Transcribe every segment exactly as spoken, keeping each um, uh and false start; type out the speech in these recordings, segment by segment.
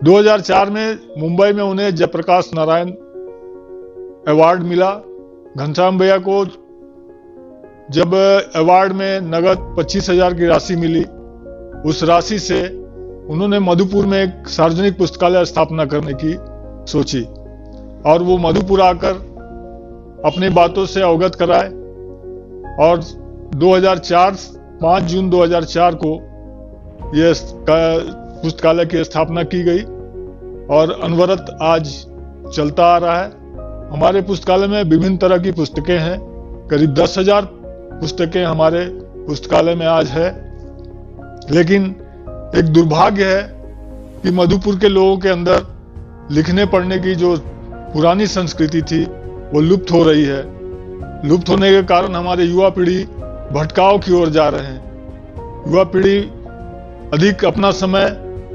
दो हज़ार चार में मुंबई में उन्हें जयप्रकाश नारायण अवार्ड मिला। घनश्याम भैया को जब अवार्ड में नगद पच्चीस हजार की राशि मिली, उस राशि से उन्होंने मधुपुर में एक सार्वजनिक पुस्तकालय स्थापना करने की सोची और वो मधुपुर आकर अपनी बातों से अवगत कराए और दो हज़ार चार पाँच जून दो हज़ार चार को यह पुस्तकालय की स्थापना की गई और अनवरत आज चलता आ रहा है। हमारे पुस्तकालय में विभिन्न तरह की पुस्तकें हैं। करीब दस हजार पुस्तकें हमारे पुस्तकालय में आज है। लेकिन एक दुर्भाग्य है कि मधुपुर के लोगों के अंदर लिखने पढ़ने की जो पुरानी संस्कृति थी वो लुप्त हो रही है। लुप्त होने के कारण हमारे युवा पीढ़ी भटकाव की ओर जा रहे हैं। युवा पीढ़ी अधिक अपना समय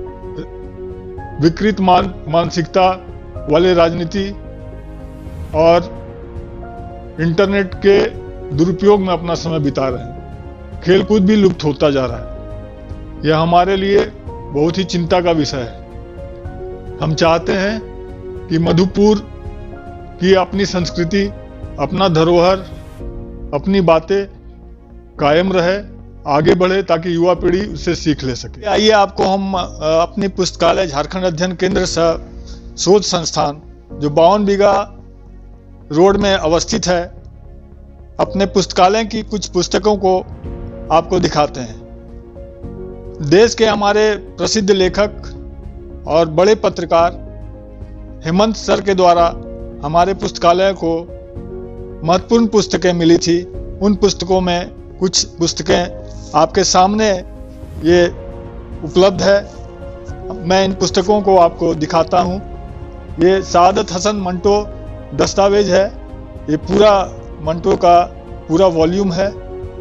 विकृत मान मानसिकता वाले राजनीति और इंटरनेट के दुरुपयोग में अपना समय बिता रहे हैं। खेलकूद भी लुप्त होता जा रहा है। यह हमारे लिए बहुत ही चिंता का विषय है। हम चाहते हैं कि मधुपुर की अपनी संस्कृति, अपना धरोहर, अपनी बातें कायम रहे, आगे बढ़े, ताकि युवा पीढ़ी उससे सीख ले सके। आइए आपको हम अपनी पुस्तकालय झारखंड अध्ययन केंद्र शोध संस्थान जो बावन बीघा रोड में अवस्थित है, अपने पुस्तकालय की कुछ पुस्तकों को आपको दिखाते हैं। देश के हमारे प्रसिद्ध लेखक और बड़े पत्रकार हेमंत सर के द्वारा हमारे पुस्तकालय को महत्वपूर्ण पुस्तकें मिली थी। उन पुस्तकों में कुछ पुस्तकें आपके सामने ये उपलब्ध है। मैं इन पुस्तकों को आपको दिखाता हूँ। ये सादत हसन मंटो दस्तावेज है। ये पूरा मंटो का पूरा वॉल्यूम है।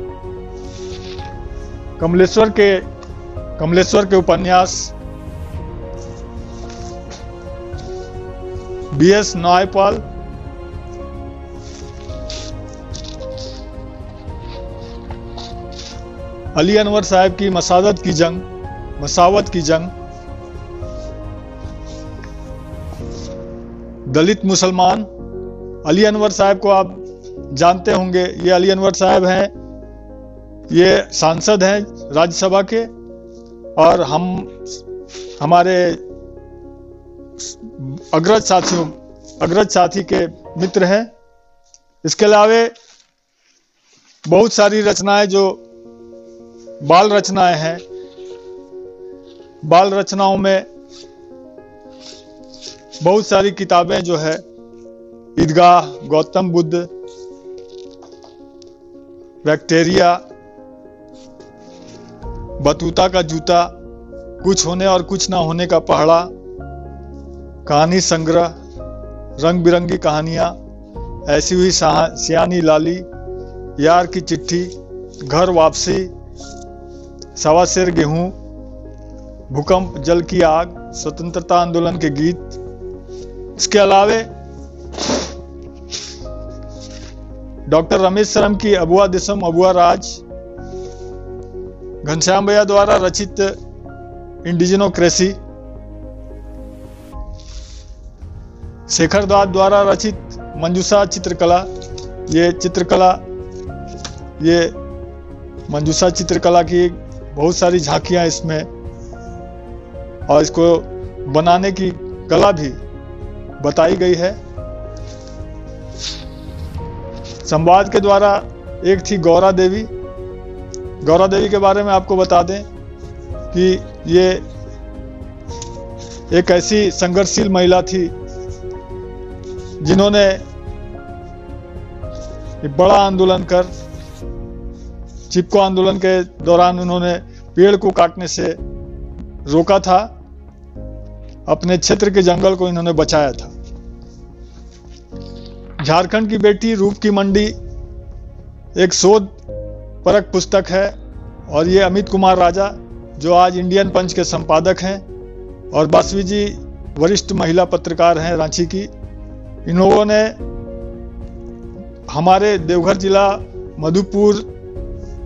कमलेश्वर के कमलेश्वर के उपन्यास, बी एस नायपाल, अली अनवर साहब की मसादत की जंग, मसावत की जंग, दलित मुसलमान। अली अनवर साहब को आप जानते होंगे। ये अली अनवर साहब हैं, ये सांसद हैं राज्यसभा के और हम हमारे अग्रज साथियों अग्रज साथी के मित्र हैं। इसके अलावे बहुत सारी रचनाएं जो बाल रचनाएं हैं, बाल रचनाओं में बहुत सारी किताबें जो है ईदगाह, गौतम बुद्ध, बैक्टीरिया, बतूता का जूता, कुछ होने और कुछ ना होने का पहाड़ा, कहानी संग्रह, रंग बिरंगी कहानियां, ऐसी हुई सियानी लाली, यार की चिट्ठी, घर वापसी, सवा शेर गेहूं, भूकंप, जल की आग, स्वतंत्रता आंदोलन के गीत। इसके अलावे डॉक्टर रमेश शर्म की अबुआ दिसम अबुआ राज, घनश्याम भैया द्वारा रचित इंडिजिनोक्रेसी, शेखर दास द्वारा रचित मंजूषा चित्रकला। ये चित्रकला ये मंजूषा चित्रकला की बहुत सारी झांकियां इसमें और इसको बनाने की कला भी बताई गई है। संवाद के द्वारा एक थी गौरा देवी। गौरा देवी के बारे में आपको बता दें कि ये एक ऐसी संघर्षशील महिला थी जिन्होंने बड़ा आंदोलन कर, चिपको आंदोलन के दौरान उन्होंने पेड़ को काटने से रोका था। अपने क्षेत्र के जंगल को इन्होंने बचाया था। झारखंड की बेटी रूप की मंडी एक शोध परक पुस्तक है और ये अमित कुमार राजा जो आज इंडियन पंच के संपादक हैं और बासवी जी वरिष्ठ महिला पत्रकार हैं रांची की। इन लोगों ने हमारे देवघर जिला, मधुपुर,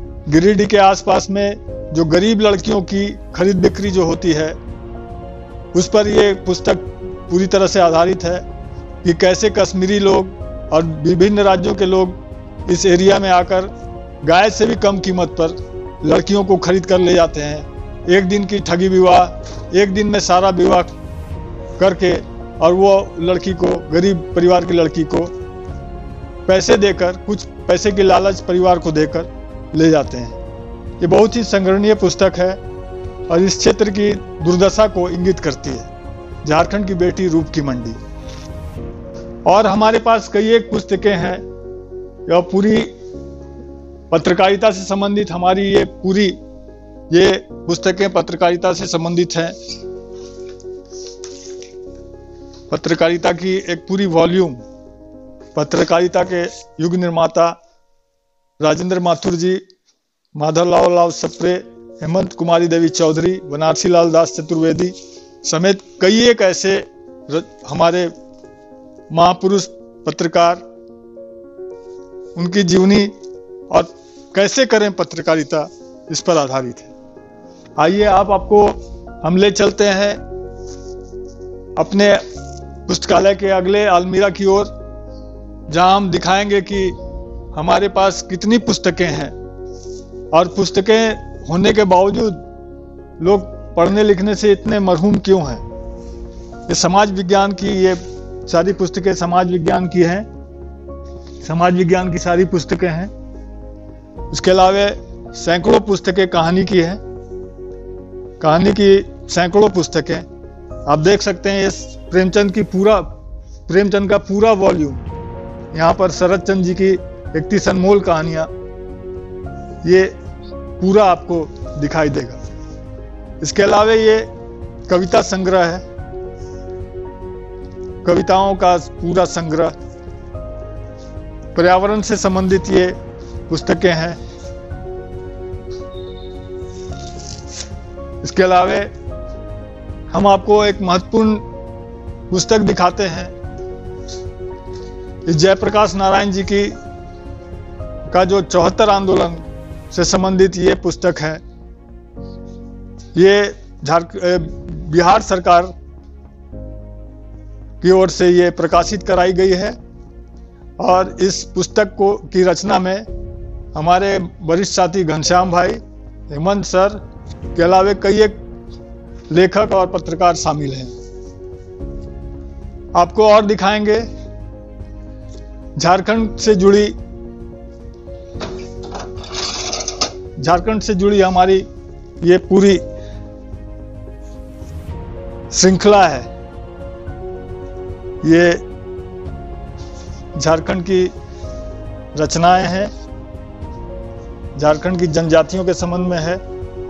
गिरिडीह के आसपास में जो गरीब लड़कियों की खरीद बिक्री जो होती है उस पर ये पुस्तक पूरी तरह से आधारित है कि कैसे कश्मीरी लोग और विभिन्न राज्यों के लोग इस एरिया में आकर गाय से भी कम कीमत पर लड़कियों को खरीद कर ले जाते हैं। एक दिन की ठगी विवाह, एक दिन में सारा विवाह करके, और वो लड़की को, गरीब परिवार की लड़की को पैसे देकर, कुछ पैसे की लालच परिवार को देकर ले जाते हैं। ये बहुत ही संग्रहणीय पुस्तक है और इस क्षेत्र की दुर्दशा को इंगित करती है। झारखंड की बेटी रूप की मंडी। और हमारे पास कई एक पुस्तकें हैं, यह पूरी पत्रकारिता से संबंधित, हमारी ये पूरी ये पुस्तकें पत्रकारिता से संबंधित हैं। पत्रकारिता की एक पूरी वॉल्यूम, पत्रकारिता के युग निर्माता राजेंद्र माथुर जी, माधवलाल राव सप्रे, हेमंत कुमारी देवी चौधरी, बनारसी लाल दास चतुर्वेदी समेत कई एक ऐसे हमारे महापुरुष पत्रकार, उनकी जीवनी और कैसे करें पत्रकारिता, इस पर आधारित है। आइए आप आपको हम ले चलते हैं अपने पुस्तकालय के अगले अलमीरा की ओर, जहां हम दिखाएंगे कि हमारे पास कितनी पुस्तकें हैं और पुस्तकें होने के बावजूद लोग पढ़ने लिखने से इतने मरहूम क्यों हैं। ये समाज विज्ञान की, ये सारी पुस्तकें समाज विज्ञान की हैं, समाज विज्ञान की सारी पुस्तकें हैं। इसके अलावा सैकड़ों पुस्तकें कहानी की हैं, कहानी की सैकड़ों पुस्तकें आप देख सकते हैं। इस प्रेमचंद की पूरा प्रेमचंद का पूरा वॉल्यूम, यहाँ पर शरद चंद्र जी की इकतीस अनमोल कहानियां, ये पूरा आपको दिखाई देगा। इसके अलावा ये कविता संग्रह है, कविताओं का पूरा संग्रह, पर्यावरण से संबंधित ये पुस्तकें हैं। इसके अलावा हम आपको एक महत्वपूर्ण पुस्तक दिखाते हैं। इस जयप्रकाश नारायण जी की का जो चौहत्तर आंदोलन से संबंधित ये पुस्तक है। ये झारखंड बिहार सरकार की ओर से ये प्रकाशित कराई गई है और इस पुस्तक को की रचना में हमारे वरिष्ठ साथी घनश्याम भाई, हेमंत सर के अलावा कई एक लेखक और पत्रकार शामिल हैं। आपको और दिखाएंगे झारखंड से जुड़ी झारखंड से जुड़ी हमारी ये पूरी श्रृंखला है। ये झारखंड की रचनाएं हैं, झारखंड की जनजातियों के संबंध में है।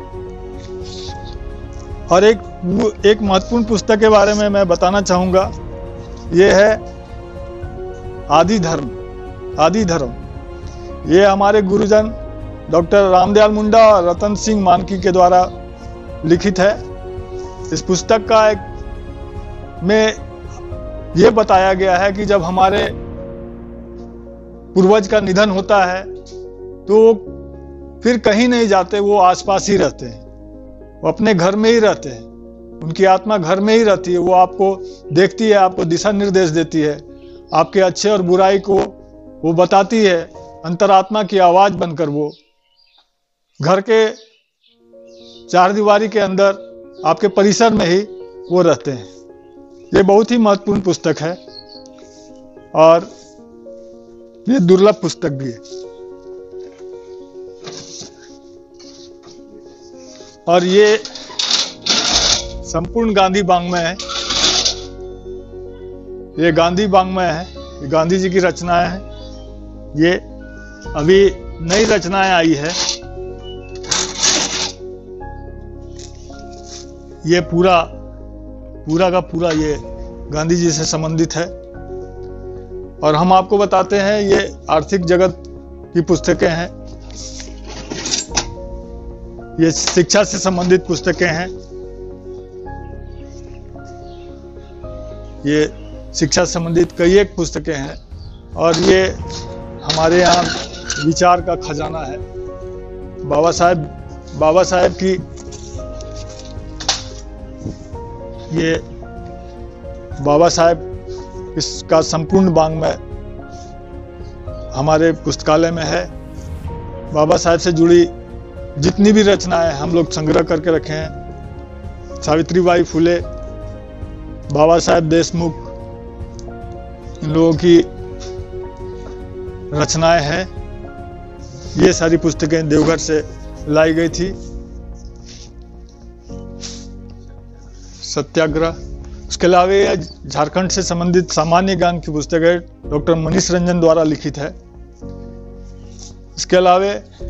और एक एक महत्वपूर्ण पुस्तक के बारे में मैं बताना चाहूंगा, ये है आदि धर्म। आदि धर्म ये हमारे गुरुजन डॉक्टर रामदयाल मुंडा और रतन सिंह मानकी के द्वारा लिखित है। इस पुस्तक का एक में ये बताया गया है कि जब हमारे पूर्वज का निधन होता है तो फिर कहीं नहीं जाते, वो आसपास ही रहते हैं, वो अपने घर में ही रहते हैं, उनकी आत्मा घर में ही रहती है। वो आपको देखती है, आपको दिशा निर्देश देती है, आपके अच्छे और बुराई को वो बताती है। अंतरात्मा की आवाज बनकर वो घर के चार दीवारी के अंदर आपके परिसर में ही वो रहते हैं। ये बहुत ही महत्वपूर्ण पुस्तक है और ये दुर्लभ पुस्तक भी है। और ये संपूर्ण गांधी वाङ्मय है। ये गांधी वाङ्मय है, ये गांधी जी की रचनाएं हैं। ये अभी नई रचनाएं आई है। ये पूरा पूरा का पूरा ये गांधी जी से संबंधित है। और हम आपको बताते हैं ये आर्थिक जगत की पुस्तकें हैं, ये शिक्षा से संबंधित पुस्तकें हैं, ये शिक्षा से संबंधित कई एक पुस्तकें हैं। और ये हमारे यहाँ विचार का खजाना है। बाबा साहेब बाबा साहेब की ये बाबा साहेब इसका संपूर्ण वाङ्मय हमारे पुस्तकालय में है। बाबा साहेब से जुड़ी जितनी भी रचनाएं हम लोग संग्रह करके रखे हैं, सावित्रीबाई फुले, बाबा साहेब देशमुख, इन लोगों की रचनाएं हैं। ये सारी पुस्तकें देवघर से लाई गई थी। सत्याग्रह, उसके अलावा यह झारखंड से संबंधित सामान्य ज्ञान की पुस्तक है, डॉक्टर मनीष रंजन द्वारा लिखित है। इसके अलावा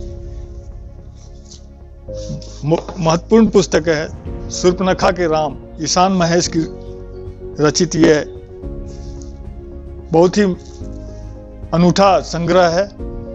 महत्वपूर्ण पुस्तक है शूर्पणखा के राम, ईशान महेश की रचित। यह बहुत ही अनूठा संग्रह है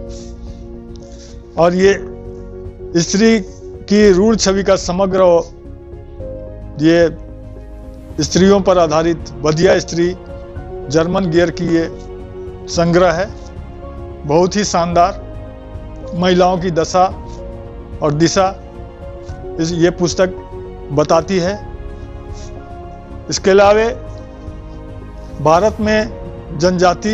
और ये स्त्री की रूढ़ छवि का समग्र, ये स्त्रियों पर आधारित वधिया स्त्री जर्मन गियर की ये संग्रह है। बहुत ही शानदार महिलाओं की दशा और दिशा इस ये पुस्तक बताती है। इसके अलावा भारत में जनजाति,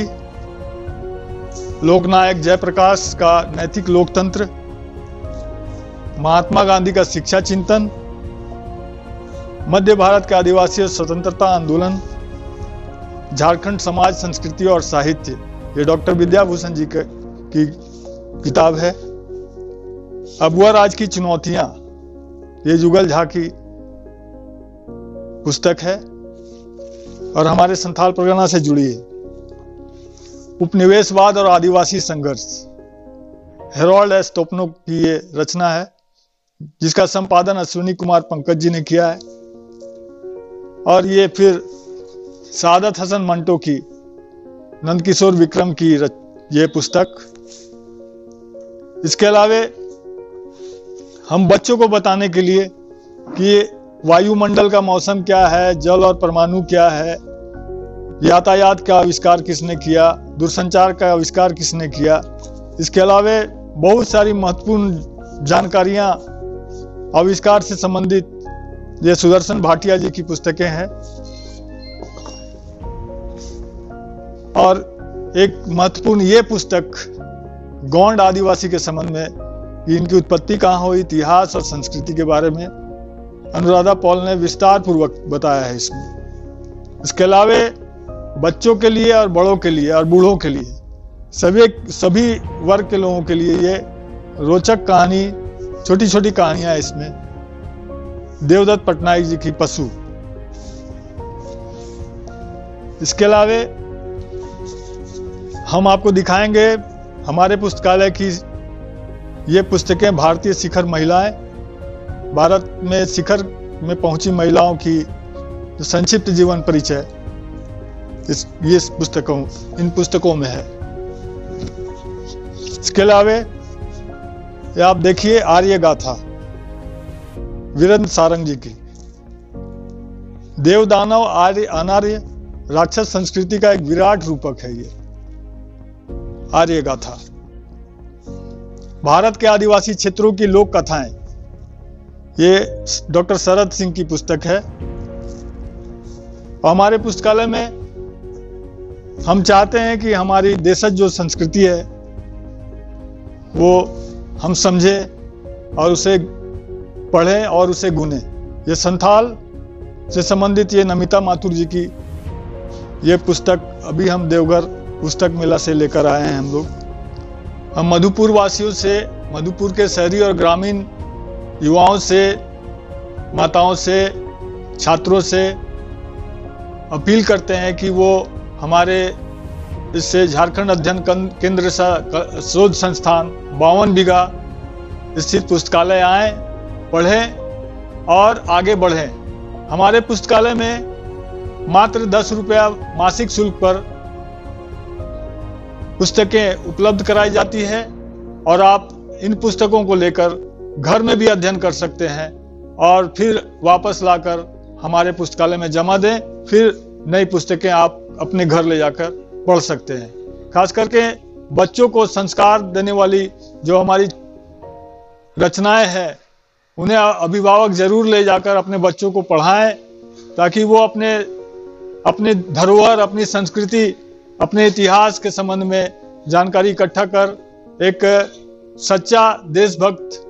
लोकनायक जयप्रकाश का नैतिक लोकतंत्र, महात्मा गांधी का शिक्षा चिंतन, मध्य भारत के आदिवासी स्वतंत्रता आंदोलन, झारखंड समाज, संस्कृति और साहित्य, ये डॉक्टर विद्याभूषण जी के की किताब है। अबुआ राज की चुनौतियां, ये जुगल झा की पुस्तक है और हमारे संथाल परगना से जुड़ी है। उपनिवेशवाद और आदिवासी संघर्ष, हेरोल्ड एस टोपनो की ये रचना है, जिसका संपादन अश्विनी कुमार पंकज जी ने किया है। और ये फिर सादत हसन मंटो की, नंदकिशोर विक्रम की ये पुस्तक। इसके अलावा हम बच्चों को बताने के लिए कि वायुमंडल का मौसम क्या है, जल और परमाणु क्या है, यातायात का आविष्कार किसने किया, दूरसंचार का आविष्कार किसने किया, इसके अलावा बहुत सारी महत्वपूर्ण जानकारियां आविष्कार से संबंधित ये सुदर्शन भाटिया जी की पुस्तकें हैं। और एक महत्वपूर्ण ये पुस्तक गोंड आदिवासी के संबंध में, कि इनकी उत्पत्ति कहाँ हुई, इतिहास और संस्कृति के बारे में अनुराधा पॉल ने विस्तार पूर्वक बताया है इसमें। इसके अलावा बच्चों के लिए और बड़ों के लिए और बूढ़ों के लिए, सभी सभी वर्ग के लोगों के लिए ये रोचक कहानी, छोटी छोटी कहानियां इसमें। देवदत्त पटनायक जी की पशु। इसके अलावा हम आपको दिखाएंगे हमारे पुस्तकालय की ये पुस्तकें, भारतीय शिखर महिलाएं, भारत में शिखर में पहुंची महिलाओं की संक्षिप्त जीवन परिचय इस ये पुस्तकों इन पुस्तकों में है। इसके अलावा आप देखिए आर्य गाथा, वीरेंद्र सारंग जी की। देव दानव आर्य अनार्य राक्षस संस्कृति का एक विराट रूपक है ये आर्य गाथा। भारत के आदिवासी क्षेत्रों की लोक कथाएं, ये डॉक्टर शरद सिंह की पुस्तक है। और हमारे पुस्तकालय में हम चाहते हैं कि हमारी देशज जो संस्कृति है वो हम समझे और उसे पढ़ें और उसे गुने। ये संथाल से संबंधित ये नमिता माथुर जी की ये पुस्तक अभी हम देवघर पुस्तक मेला से लेकर आए हैं हम लोग। हम मधुपुर वासियों से, मधुपुर के शहरी और ग्रामीण युवाओं से, माताओं से, छात्रों से अपील करते हैं कि वो हमारे इससे झारखंड अध्ययन केंद्र शोध संस्थान बावन बीघा स्थित पुस्तकालय आए, पढ़ें और आगे बढ़ें। हमारे पुस्तकालय में मात्र दस रुपया मासिक शुल्क पर पुस्तकें उपलब्ध कराई जाती है और आप इन पुस्तकों को लेकर घर में भी अध्ययन कर सकते हैं और फिर वापस लाकर हमारे पुस्तकालय में जमा दें। फिर नई पुस्तकें आप अपने घर ले जाकर पढ़ सकते हैं। खास करके बच्चों को संस्कार देने वाली जो हमारी रचनाएं हैं, उन्हें अभिभावक जरूर ले जाकर अपने बच्चों को पढ़ाएं ताकि वो अपने अपने धरोहर, अपनी संस्कृति, अपने इतिहास के संबंध में जानकारी इकट्ठा कर एक सच्चा देशभक्त